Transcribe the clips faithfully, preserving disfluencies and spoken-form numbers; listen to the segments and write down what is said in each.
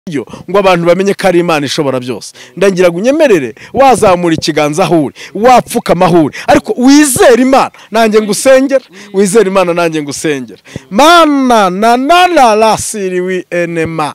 ngo abantu bamenye ko ari Imana ishobora byose. Ndagira gunyemerere wazamura ikiganza ahuri wapfuka amahuri ariko wizera Imana nanjye ngusengera, wizera Imana nanjye ngusengera. Mana na na la la siri wi enema.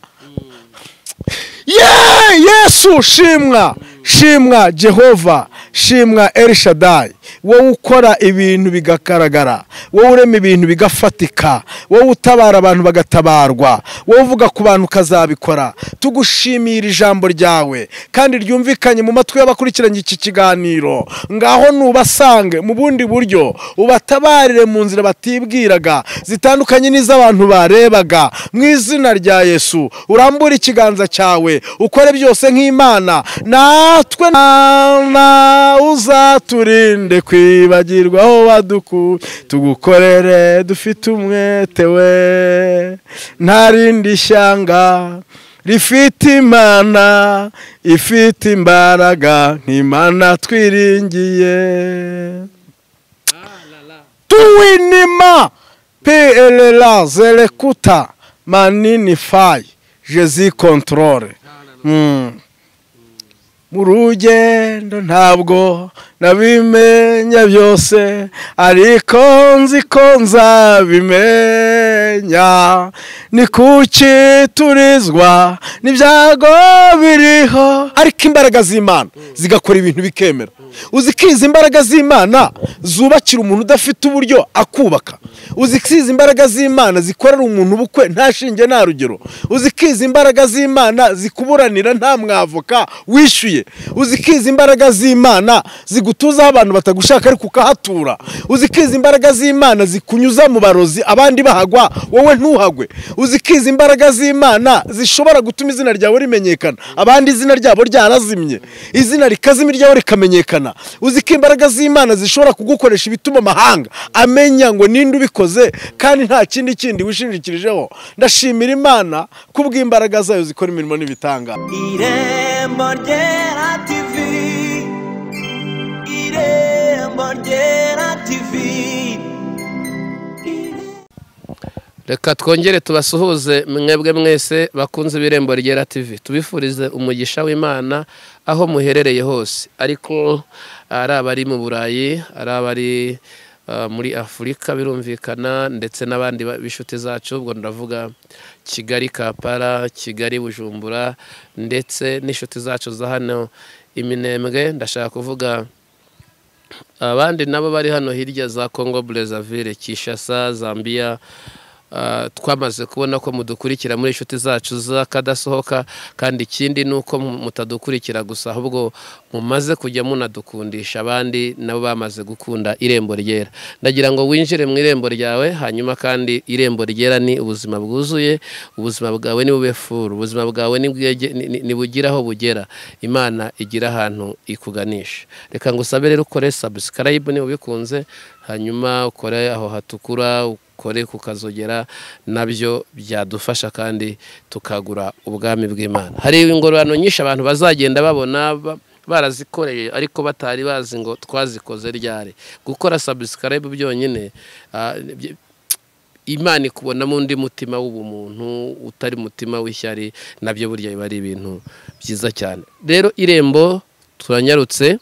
Yeah, Yesu shimwa, shimwa Jehova, shimwa El Shaddai. Wowe ukora ibintu bigakaragara, wowe urema ibintu bigafatika, wowe utabara abantu bagatabarwa, wowe uvuga ku bantu kazabikora. Tugushimira ijambo ryawe kandi ryumvikanye mu matwi y'abakurikiranye iki kiganiro. Ngaho nubasange mu bundi buryo, ubatabarire mu nzira batibwiraga zitandukanye n'iz'abantu barebaga. Mu izina rya Yesu urambura ikiganza cyawe, ukore byose nk'Imana, natwe na uzaturinde kwibagirwa aho waduku. Tugukorere dufite umwete we, nta rindi shyanga rifite Imana ifite imbaraga nk'Imana twiringiye. Tuwinima pelela zelekuta manini fai Jezi controle. Mm. Murugendo ntabwo nabimenya byose ariko nzi ko nzabimenya. Ni kuki turizwa n'ibyago biriho ariko imbaraga z'Imana zigakora ibintu bikemera. Uzikiza imbaraga z'Imana zubakira umuntu udafite uburyo akubaka. Uzikiza imbaraga z'Imana zikorera umuntu ubukwe nta shinge nta rugero. Uzikiza imbaraga z'Imana zikuburanira nta mwavoka wishyuye. Uzikiza imbaraga z'Imana zigutuza abantu batagushaka ariko ukahatura. Uzikiza imbaraga z'Imana zikunyuza mu barozi abandi bahagwa wowe ntuhagwe. Uzikiza imbaraga z'Imana zishobora gutuma izina ryawe rimenyekana abandi izina ryabo ryarazimye, izina rikazimira ryawe rikamenyekana. Uzika imbaraga z'Imana zishobora kugukoresha ibituma amahanga amenya ngo ninde ubikoze kandi nta kindi kindi wishingikirijeho. Ndashimira Imana kubw'imbaraga zayo zikora imirimo n'ibitanga. Irembo ryera T V, Irembo ryera T V. Reka twongere tubasuhuze mwebwe mwese bakunze Irembo ryera T V. Tubifurize umugisha w'Imana aho muherereye hose. Ariko ari abari mu Burayi, ari abari uh, muri Afurika birumvikana ndetse n'abandi bishuti zacu, ubwo ndavuga Kigali Kampala, Kigali Bujumbura ndetse n'ishuti zacu za hano Iminembwe. Ndashaka kuvuga abandi nabo bari hano hirya za Congo Brazzaville, Kinshasa, Zambia. Uh, twamaze kubona ko mudukurikira muri inshuti zacu zakadasohoka, kandi ikindi nuko mutadukurikira gusa ahubwo mumaze kujya munadukundisha abandi nabo bamaze gukunda Irembo ryera. Ndagira ngo winjire mu irembo ryawe, hanyuma kandi Irembo ryera ni ubuzima bwuzuye, ubuzima bwawe ni bube furu, ubuzima bwawe ni ni bugiraho bugera, Imana igira ahantu ikuganisha. Reka ngusabe rero ukore subscribe ni ubikunze, hanyuma ukore aho hatukura, kore kukazogera, nabyo byadufasha kandi tukagura ubwami bw'Imana. Hari ingororano nyinshi abantu bazagenda babona barazikoreye ariko batari bazi ngo twazikoze ryari. Gukora subscribe byonyine uh, Imana ikubona mu ndi mutima w'ubumuntu utari mutima w'ishyari, nabyo burya biba ari ibintu byiza cyane. Rero Irembo turanyarutse,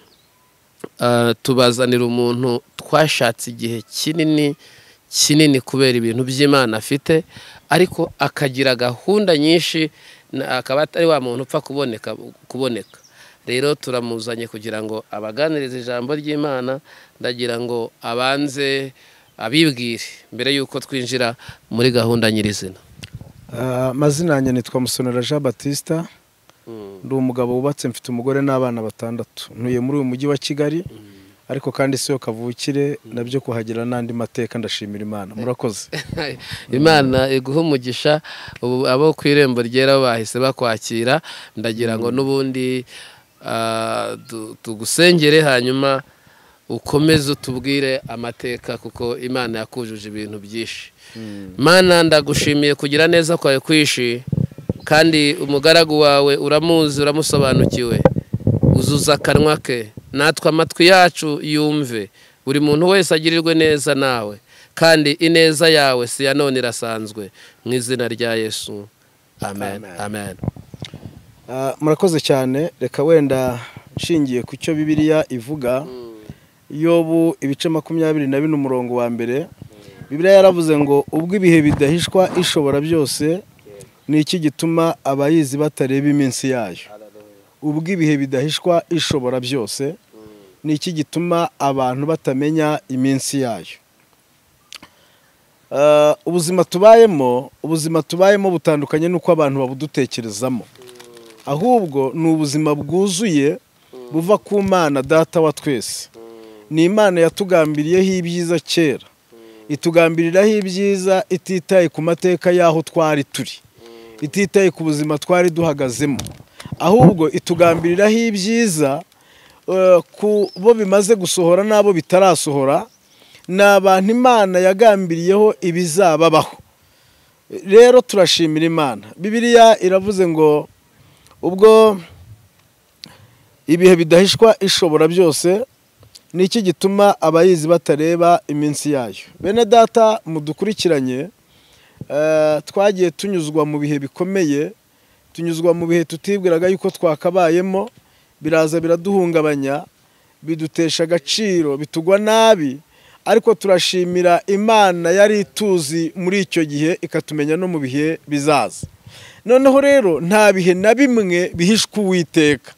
uh, tubazanira umuntu twashatse igihe kinini kinini kubera ibintu by'Imana afite, ariko akagira gahunda nyinshi, akaba atari wa muntu upfa kuboneka kuboneka. Rero turamuzanye kugira ngo abaganirize ijambo ry'Imana. Ndagira ngo abanze abibwire mbere yuko twinjira muri gahunda nyirizina. Uh, mazina yanjye nitwa Musonera Jean Baptiste. Mm. Ndi umugabo wubatse, mfite umugore n'abana batandatu. Ntuye muri uyu mujyi wa Kigali. Mm. Ariko kandi siyo kavukire, nabyo kuhagira nandi mateka. Ndashimira Imana. Murakoze. Imana iguha umugisha. Abo ku Irembo ryera bahise bakwakira. Ndagira ngo nubundi uh, tugusengere hanyuma ukomeze utubwire amateka, kuko Imana yakujuje ibintu byinshi. Mm. Mana ndagushimiye kugira neza kwawe kwishi, kandi umugaragu wawe uramuzi uramusobanukiwe. Uzuza akanwa ke, natwe amatwi yacu yumve. Buri muntu wese agirirwe neza nawe, kandi ineza yawe si ya none irasanzwe. Mu izina rya Yesu, amen amen. Murakoze cyane. Reka wenda nshingiye ku cyo Bibiliya ivuga, Yobu ibice makumyabiri na bine umurongo wa mbere, Bibiliya yaravuze ngo ubwo ibihe bidahishwa ishobora byose ni iki gituma abayizi batareba iminsi yayo. Ubwo ibihe bidahishwa ishobora byose ni iki gituma abantu batamenya iminsi yayo. Ubuzima tubayemo ubuzima tubayemo butandukanye n'uko abantu babudutekerezamo, ahubwo ni ubuzima bwuzuye buva ku Mana Data wa twese. Ni Imana yatugambiriyeho ibyiza kera, itugambiriraho ibyiza ititaye ku mateka y'aho twari turi, ititaye ku buzima twari duhagazemo, ahubwo itugambiriraho ibyiza ku bo bimaze gusohora n'abo bitarasohora. Ni abantu Imana yagambiriyeho ibizababaho. Rero turashimira Imana. Bibiliya iravuze ngo ubwo ibihe bidahishwa ishobora byose ni iki gituma abayizi batareba iminsi yayo. Bene data mudukurikiranye, twagiye tunyuzwa mu bihe bikomeye, tunyuzwa mu bihe tutibwiraga yuko twakabayemo, biraza biraduhungabanya, bidutesha agaciro, bitugwa nabi, ariko turashimira Imana yari ituzi muri icyo gihe ikatumenya no mu bihe bizaza. Noneho rero nta bihe na bimwe bihishwa Uwiteka,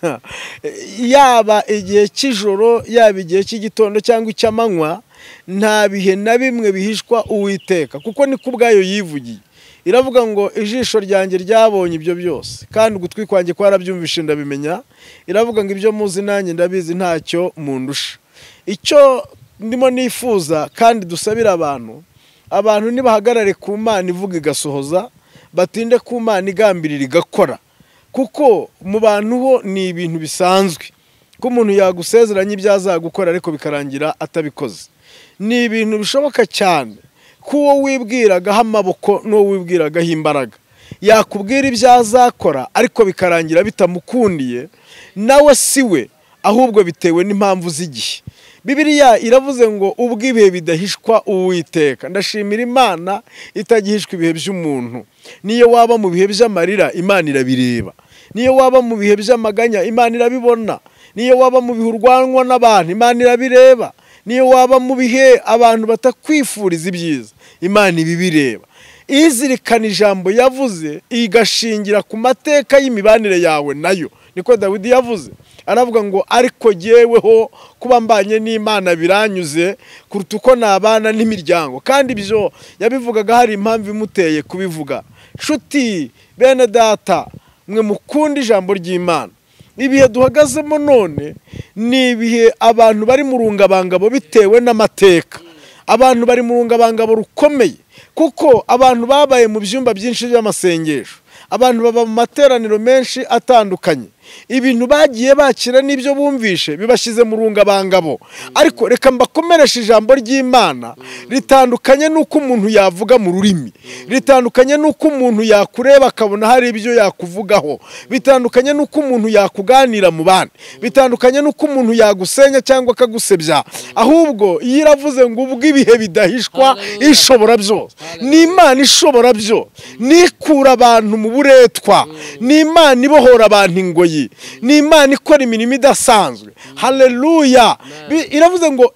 yaba igihe cy'ijoro yaba igihe cy'igitondo cyangwa icy'amanywa, nta bihe na bimwe bihishwa Uwiteka, kuko ni ku bwayo yivugiye. Iravuga ngo ijisho ryanjye ryabonye ibyo byose kandi ugutwi kwanjye kwarabyumvishe ndabimenya. Iravuga ngo ibyo muzi nanjye ndabizi ntacyo mundusha. Icyo ndimo nifuza kandi dusabira abantu, abantu nibahagarare ku Mana ivuga igasohoza, batinde ku Mana igambirira igakora, kuko mu bantu ho ni ibintu bisanzwe ko umuntu yagusezeranya ibyo azagukora ariko bikarangira atabikoze. Ni ibintu bishoboka cyane ko uwo wibwiragaho amaboko n'uwo wibwiragaho imbaraga yakubwira ibyo azakora ariko bikarangira bitamukundiye, nawe si we, ahubwo bitewe n'impamvu z'igihe. Bibiliya iravuze ngo ubwo ibihe bidahishwa Uwiteka. Ndashimira Imana itagihishwa ibihe by'umuntu. Niyo waba mu bihe by'amarira Imana irabireba, niyo waba mu bihe by'amaganya Imana irabibona, niyo waba mu bihe urwanwa n'abantu Imana irabireba, niyo waba mu bihe abantu batakwifuriza ibyiza Imana ibibireba. Izirikana ijambo yavuze igashingira ku mateka y'imibanire yawe nayo. Niko Dawidi yavuze, aravuga ngo ariko jyeweho kuba mbanye n'Imana biranyuze kuruta uko nabana n'imiryango. Kandi ibyo yabivugaga hari impamvu imuteye kubivuga. Nshuti bene data, mwe mukunda ijambo ry'Imana, ibihe duhagazemo none ni ibihe abantu bari mu rungabangabo bitewe n'amateka. Abantu bari mu rungabangabo rukomeye kuko abantu babaye mu byumba byinshi by'amasengesho, abantu baba mu materaniro menshi atandukanye. Ibintu bagiye bakira n'ibyo bumvishe bibashyize mu rungabangabo. Ariko reka mbakomeresha ijambo ry'Imana ritandukanye n'uko umuntu yavuga mu rurimi, ritandukanye n'uko umuntu yakureba akabona hari ibyo yakuvugaho, bitandukanye n'uko umuntu yakuganira mu bandi, bitandukanye n'uko umuntu yagusenya cyangwa akagusebya. Ahubwo iyo iravuze ngo ubwo ibihe bidahishwa ishobora byose, ni Imana ishobora byose, nikura abantu mu buretwa, ni Imana ibohora abantu ingoyi, ni Imana ikora imirimo idasanzwe. Haleluya. Iravuze ngo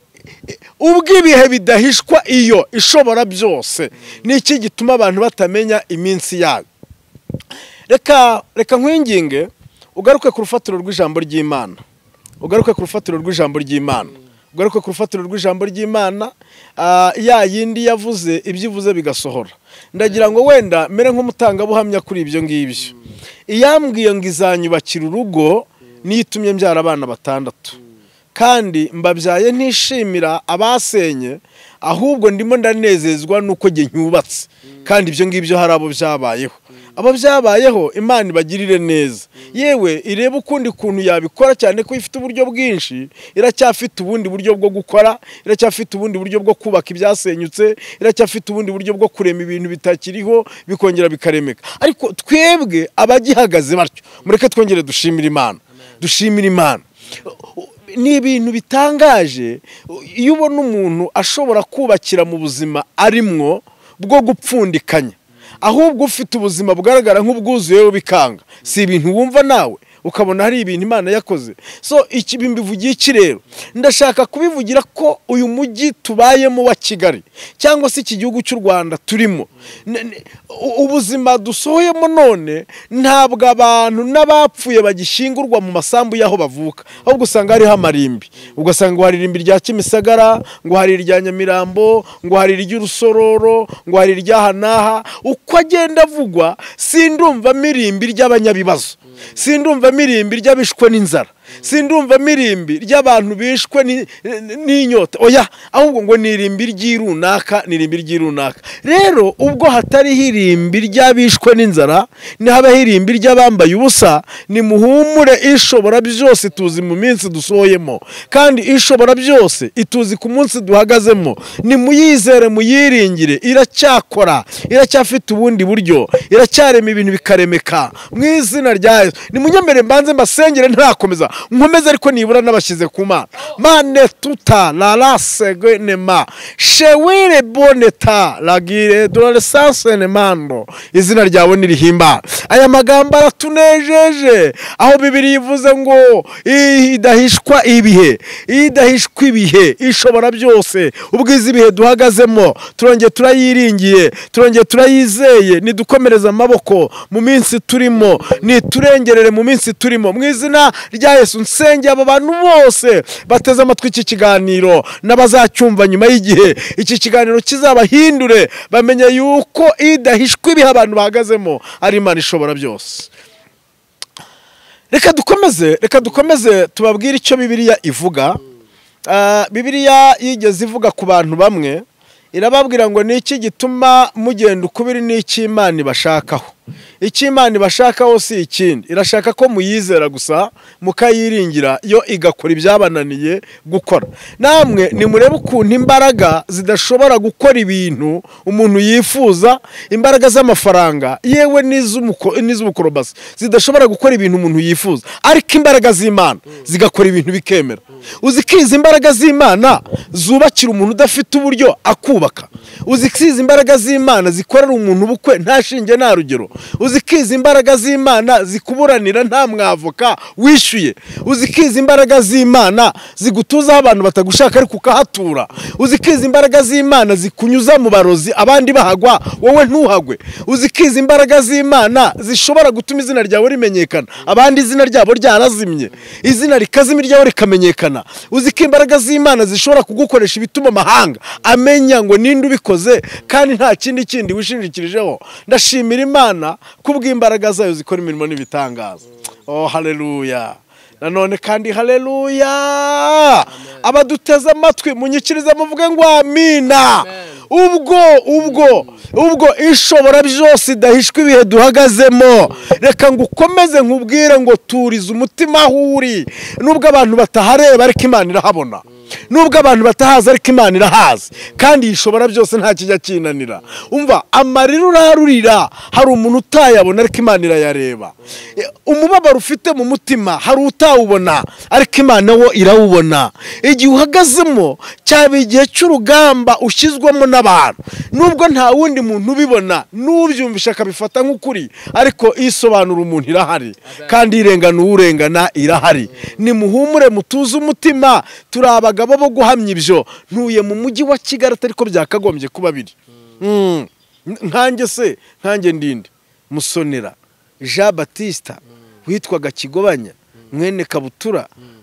ubwo ibihe bidahishwa iyo ishobora byose ni iki gituma abantu batamenya iminsi yayo. Reka reka nkwinginge ugaruke ku rufatiro rw'ijambo ry'Imana, ugaruke ku rufatiro rw'ijambo ry'Imana, ugaruke ku rufatiro rw'ijambo ry'Imana. Ya yindi yavuze ibyivuze bigasohora. Ndagira ngo wenda mere nk'umutangabuhamya kuri ibyo ngibyo. Iyambwiye ngo izanyubakira urugo nitumye mbyara abana batandatu, kandi mbabyaye ntishimira abasenye, ahubwo ndimo ndanezezwa nuko nge nyubatse. Kandi ibyo ngibyo hari abo byabayeho, abo byabayeho Imana ibagirire neza. Yewe ireba ukundi kuntu yabikora, cyane ko ifite uburyo bwinshi, iracyafite ubundi buryo bwo gukora, iracyafite ubundi buryo bwo kubaka ibyasenyutse, iracyafite ubundi buryo bwo kurema ibintu bitakiriho bikongera bikaremeka. Ariko twebwe abagihagaze batyo, mureke twongere dushimira Imana, dushimira Imana. Ni ibintu bitangaje iyo ubona umuntu ashobora kubakira mu buzima arimwo bwo gupfundikanya, ahubwo ufite ubuzima bugaragara nk'ubwuzuye bikanga. Si ibintu wumva nawe ukabona hari ibintu Imana yakoze. So iki bimbivugiye iki rero, ndashaka kubivugira ko uyu mujyi tubayemo wa Kigali cyangwa se iki gihugu cy'u Rwanda turimo, ubuzima dusohoyemo none ntabwo abantu n'abapfuye bagishingurwa mu masambu y'aho bavuka, ahubwo usanga hariho amarimbi. Ugasanga ngo hari irimbi rya Kimisagara, ngo hari irya Nyamirambo, ngo hari iry'Urusororo, ngo hari iry'ahanaha. Uko agenda avugwa sindumva mirimbi ry'abanyabibazo, sindumva mirimbi ry'abishwe n'inzara, sindumva mirimbi ry'abantu bishwe n'inyota. Oya, ahubwo ngo nirimbi ry'irunaka, nirimbi ry'irunaka. Rero ubwo hatari hirimbi ry'abishwe n'inzara, ni haba hirimbi ry'abambaye ubusa. Ni muhumure, ishobora byose tuzi mu minsi dusohoyemo, kandi ishobora byose ituzi ku munsi duhagazemo. Ni muyizere, muyiringire, iracyakora, iracyafite ubundi buryo, iracyarema ibintu bikaremeka mu izina rya Yesu. Ni munyemere mbanze mbasengere ntirakomeza nkomeze, ariko nibura nabashyize ku Mana. Mane tuta la lasege nema shewire boneta lagire dore sanse nemando, izina ryawe nirihimba. Aya magambo aratunejeje, aho Bibiri ivuze ngo idahishwa ibihe, idahishwa ibihe, ishobora byose. Ubwiza ibihe duhagazemo turongeye turayiringiye, turongeye turayizeye. Nidukomereza amaboko mu minsi turimo, niturengerere mu minsi turimo, mu izina rya Yesu. Nsenge aba bantu bose bateze amatwi iki kiganiro n'abazacyumva nyuma y'igihe iki kiganiro kizabahindure, bamenye yuko idahishwa ibihe abantu bahagazemo ari Imana ishobora byose. Reka dukomeze, reka dukomeze tubabwire icyo Bibiliya ivuga. Uh, Bibiliya yigeze ivuga ku bantu bamwe, irababwira ngo niki gituma mugenda ukubiri n'iki Imana ibashakaho. Iki Imana ibashakaho si ikindi, irashaka ko muyizera gusa, mukayiringira, yo igakora ibyabananiye gukora. Namwe nimurebe ukuntu imbaraga zidashobora gukora ibintu umuntu yifuza, imbaraga z'amafaranga yewe n'iz'ubukorobasi zidashobora gukora ibintu umuntu yifuza, ariko imbaraga z'Imana zigakora ibintu bikemera. Uzikiza imbaraga z'Imana zubakira umuntu udafite uburyo akubaka. Uzikiza imbaraga z'Imana zikorera umuntu ubukwe nta shinge nta rugero. Uzikiza imbaraga z'Imana zikuburanira nta mwavoka wishyuye. Uzikiza imbaraga z'Imana zigutuza abantu batagushaka ariko ukahatura. Uzikiza imbaraga z'Imana zikunyuza mu barozi abandi bahagwa wowe ntuhagwe. Uzikiza imbaraga z'Imana zishobora gutuma izina ryawe rimenyekana abandi izina ryabo ryarazimye, izina rikazimira ryawe rikamenyekana. Uzika imbaraga z'Imana zishobora kugukoresha ibituma amahanga amenya ngo ninde ubikoze kandi nta kindi kindi wishingikirijeho. Ndashimira Imana kubw'imbaraga zayo zikora imirimo n'ibitangaza. Oh haleluya. Nanone kandi haleluya. Abaduteze amatwi munyikirize muvuge ngo amina. Ubwo ubwo ubwo ishobora byose idahishwa ibihe duhagazemo. Reka ngukomeze nkubwire ngo turize umutima huri, nubwo abantu batahareba ariko Imana irahabona, nubwo abantu batahaza ariko Imana irahazi, kandi ishobora byose nta kijya kinanira. Umva amarira urarurira hari umuntu utayabona ariko Imana irayareba. Umubabaro ufite mu mutima hari utawubona ariko Imana wo irawubona. Igihe uhagazemo cyaba igihe cy'urugamba ushyizwemo n'abantu, nubwo nta wundi muntu ubibona n'ubyumvisha akabifata nk'ukuri, ariko isobanura umuntu irahari kandi irengana urengana irahari. Ni muhumure mutuze umutima, turaba abagabo bo guhamya ibyo. Ntuye mu mujyi wa Kigali ariko byakagombye kuba biri. Mm. Nkanjye se, nkanjye ndinde Musonera Jean Baptiste witwaga Kigobanya mwene Kabutura,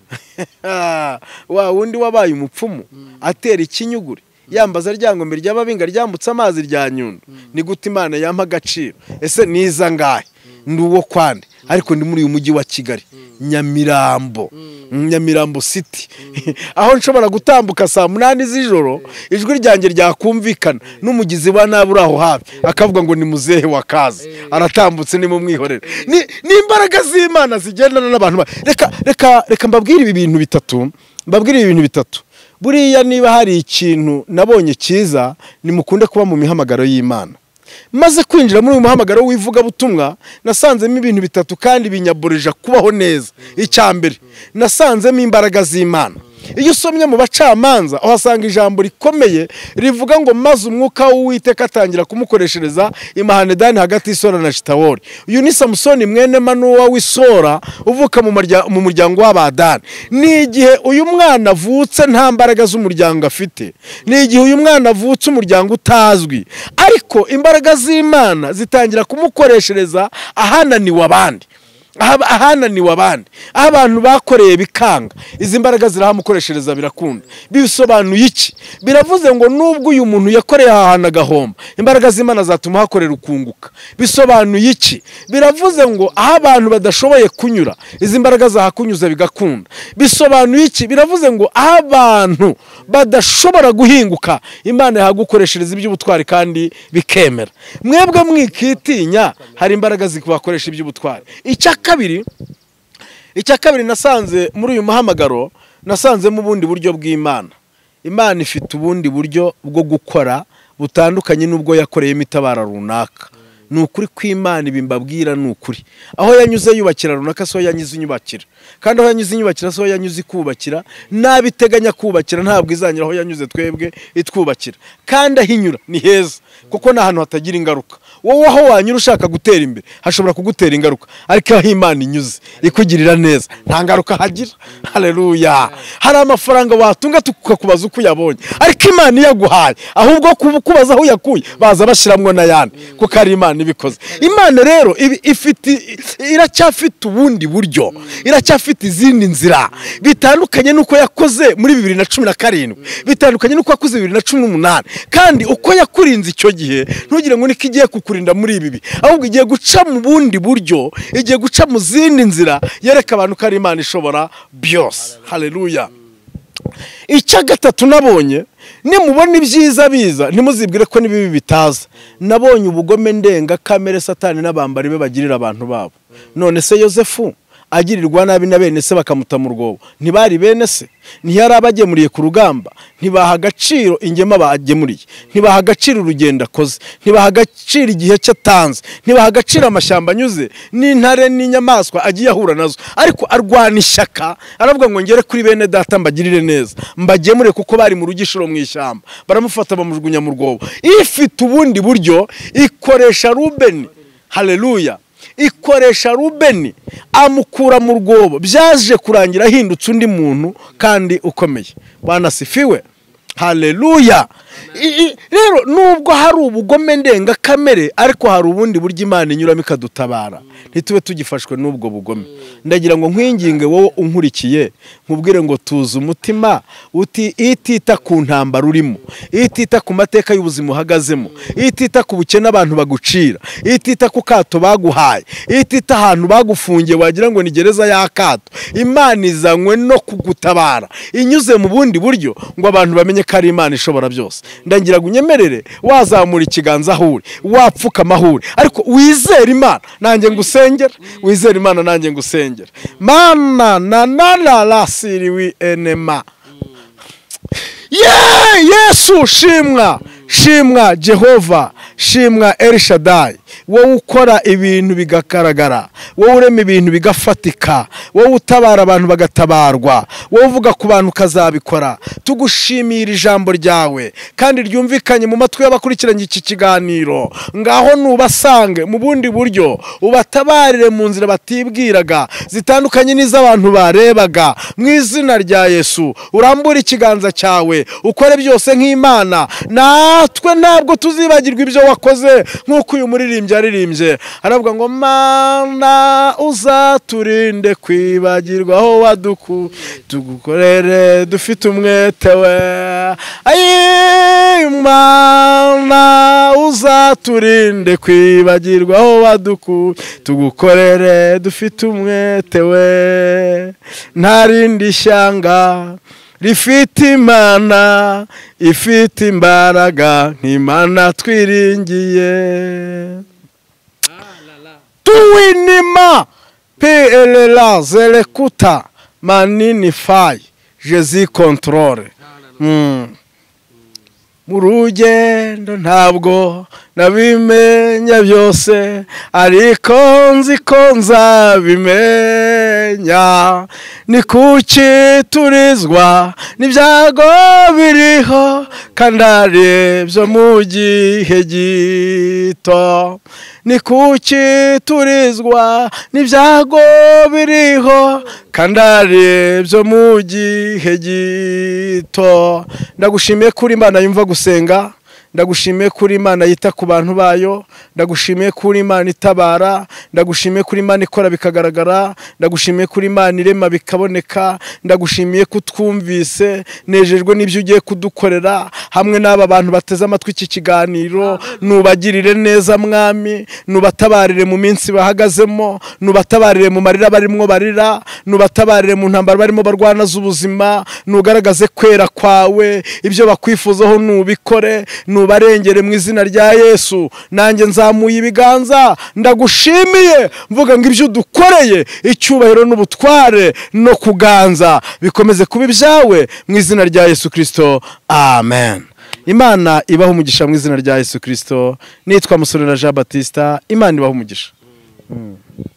wa wundi wabaye umupfumu atera ikinyuguri yambaza ryangombe ry'ababinga ryambutse amazi rya Nyundo. Ni gute Imana yampa agaciro? Ese niza ngahe nduwo kwande, ariko ndi muri uyu mujyi wa Kigali Nyamirambo, Nyamirambo City, aho nshobora gutambuka saa munani z'ijoro ijwi ryanjye ryakumvikana n'umugizi wa nabi aho hafi akavuga ngo ni muzehe wa kazi aratambutse ni mu mwihorere. Ni imbaraga z'Imana zigendana n'abantu. Reka reka reka mbabwire ibi bintu bitatu, mbabwire ibi bintu bitatu. Buriya niba hari ikintu nabonye cyiza, ni mukunde kuba mu mihamagaro y'Imana. Maze kwinjira muri uyu muhamagaro w'ivuga butumwa, nasanzemo ibintu bitatu kandi binyaborija kubaho neza. Icyambere nasanzemo imbaraga z'Imana. iyo usomye mu bacamanza uhasanga ijambo rikomeye rivuga ngo maze umwuka w'Uwiteka atangira kumukoreshereza imahanedani hagati y'Isora na Shitawoli. Uyu ni Samusoni mwene Manowa w'Isora uvuka mu muryango w'Abadani. Ni igihe uyu mwana avutse nta mbaraga z'umuryango afite, ni igihe uyu mwana avutse umuryango utazwi, ariko imbaraga z'Imana zitangira kumukoreshereza ahananiwe abandi ahananiwe abandi aho abantu bakoreye bikanga, izi mbaraga zirahamukoreshereza birakunda. Bisobanuye iki? Biravuze ngo nubwo uyu muntu yakoreye ahantu agahomba, imbaraga z'Imana zatuma hakorera ukunguka. Bisobanuye iki? Biravuze ngo aho abantu badashoboye kunyura, izi mbaraga zahakunyuza bigakunda. Bisobanuye iki? Biravuze ngo aho abantu badashobora guhinguka, Imana yahagukoreshereza iby'ubutwari kandi bikemera. Mwebwe mwikitinya, hari imbaraga zikubakoresha iby'ubutwari. Icya kabiri icya kabiri nasanze muri uyu muhamagaro, nasanze mu bundi buryo bw'Imana. Imana ifite ubundi buryo bwo gukora butandukanye n'ubwo yakoreyemo itabara runaka. Ni ukuri kw'Imana ibimbabwira ni ukuri. Aho yanyuze yubakira runaka so yanyuze inyubakira, kandi aho yanyuze inyubakira so yanyuze ikubakira. Nabiteganya kubakira ntabwo izanyira aho yanyuze twebwe itwubakira, kandi ahinyura ni heza kuko nta hantu hatagira ingaruka. Wowe aho wanyura ushaka gutera imbere hashobora kugutera ingaruka, ariko aho Imana inyuze ikugirira neza nta ngaruka hagira. Haleluya. Hari amafaranga watunga tukakubaza uko yabonye, ariko Imana iyaguhaye ahubwo kubaza aho yakuye baza bashiramwe n'ayandi kuko ari Imana ibikoze. Imana rero ifite iracyafite ubundi buryo, iracyafite izindi nzira bitandukanye nuko yakoze muri bibiri na cumi na karindwi, bitandukanye nuko yakoze bibiri na cumi n'umunani. Kandi uko yakurinze icyo gihe ntugire ngo niko igiye kukurinda muri ibi, ahubwo igiye guca mu bundi buryo, igiye guca mu zindi nzira yereka abantu ko ari Imana ishobora byose. Haleluya. Icya gatatu nabonye, nimubona ibyiza biza ntimuzibwire ko n'ibibi bitaza. Nabonye ubugome ndenga kamere Satani n'abambari be bagirira abantu babo. None se Yosefu agirirwa nabi na bene se bakamuta mu rwobo, ntibari bene se? Ntiyari abagemuriye ku rugamba? Ntibaha agaciro ingema bagemuriye? Ntibaha agaciro urugendo akoze? Ntibaha agaciro igihe cye atanze? Ntibaha agaciro amashyamba anyuze n'intare n'inyamaswa agiye ahura nazo? Ariko arwana ishyaka aravuga ngo ngere kuri bene data mbagirire neza, mbagemure kuko bari mu rugishuro mu ishyamba. Baramufata bamujugunya mu rwobo. Ifite ubundi buryo ikoresha Rubeni. Haleluya. Ikoresha Rubeni amukura mu rwobo, byaje kurangira ahindutse undi muntu kandi ukomeye. Bwana sifiwe. Haleluya. Rero nubwo hari ubugome ndenga kamere, ariko hari ubundi buryo Imana inyuramo ikadutabara, ntitube tugifashwe n'ubwo bugome. Ndagira ngo nkwinginge wowe unkurikiye, nkubwire ngo tuza umutima uti itita ku ntambara urimo, itita ku mateka y'ubuzima uhagazemo, itita ku bukene abantu bagucira, itita ku kato baguhaye, itita ahantu bagufungiye wagira ngo ni gereza y'akato. Imana izanywe no kugutabara inyuze mu bundi buryo ngo abantu bamenye ko ari Imana ishobora byose. Ndagira ngo unyemerere wazamura ikiganza ahuri, wapfuka amahuri, ariko wizere Imana nanjye ngusengera, wizere Imana nanjye ngusengera. Mana na na la la siri enema. Ye Yesu shimwa, shimwa Jehova, shimwa El Shaddai. Wowe ukora ibintu bigakaragara, wowe urema ibintu bigafatika, wowe utabara abantu bagatabarwa, wowe uvuga ku bantu kazabikora. Tugushimira ijambo ryawe kandi ryumvikanye mu matwi y'abakurikiranye iki kiganiro. Ngaho nubasange mu bundi buryo, ubatabarire mu nzira batibwiraga zitandukanye n'iz'abantu barebaga. Mu izina rya Yesu urambura ikiganza cyawe, ukore byose nk'Imana. Natwe ntabwo tuzibagirwa ibyo wakoze, nk'uko uyu muririmbyi yaririmbye aravuga ngo Mana uzaturinde kwibagirwa aho waduku, tugukorere dufite umwete we. Ayi Mana uzaturinde kwibagirwa aho waduku, tugukorere dufite umwete we. Nta rindi shyanga rifite Imana ifite imbaraga nk'Imana twiringiye. Tuwinima pelela zelekuta manini fai Jezi controle. Mm. Mu rugendo ntabwo nabimenya byose ariko nzi ko nzabimenya ni kuki turizwa n'ibyago biriho kandi ari byo mu gihe gito ni kuki turizwa n'ibyago biriho kandi ari byo mu gihe gito ndagushimiye kuri Imana yumva gusenga ndagushimiye kuri Imana yita ku bantu bayo ndagushimiye kuri Imana itabara ndagushimiye kuri Imana ikora bikagaragara ndagushimiye kuri Imana irema bikaboneka ndagushimiye kutwumvise nejejwe n'ibyo ugiye kudukorera hamwe n'aba bantu bateze amatwi iki kiganiro nubagirire neza mwami nubatabarire mu minsi bahagazemo nubatabarire mu marira barimo barira nubatabarire mu ntambara barimo barwana z'ubuzima nugaragaze kwera kwawe ibyo bakwifuzaho nubikore barengere mu izina rya Yesu nanjye nzamuye ibiganza ndagushimiye mvuga ngo ibyo dukoreye icyubahiro n'ubutware no kuganza bikomeze kuba ibyawe mu izina rya Yesu Kristo amen. Imana ibaho umugisha mu izina rya Yesu Kristo. Nitwa Musonera Jean Baptiste. Imana ibaho umugisha. mm.